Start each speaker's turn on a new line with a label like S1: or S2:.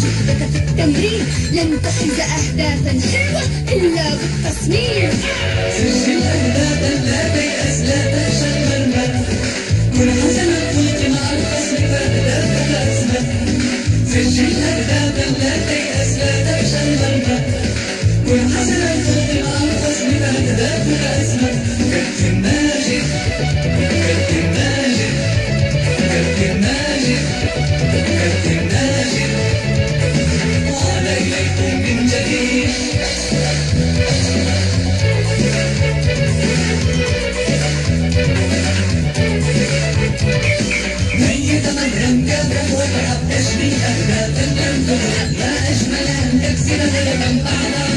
S1: جهدك في التمرين لن تحرز أهدافا حلوة إلا بالتصميم.
S2: سجل أهدافا لا تيأس لا تخشى المرمى، كن حسن الخلق مع الخصم فأهدافك أثبت. سجل أهدافا لا تيأس لا تخشى المرمى، كن حسن الخلق مع الخصم فأهدافك أثبت. كابتن ماجد كابتن ماجد كابتن ماجد كابتن ماجد، وعلى إليكم من جديد. من يتمرن كفه وتحب تشبيه أهدافا لن تغرق، ما أجمل أن تكسب غلبا بعد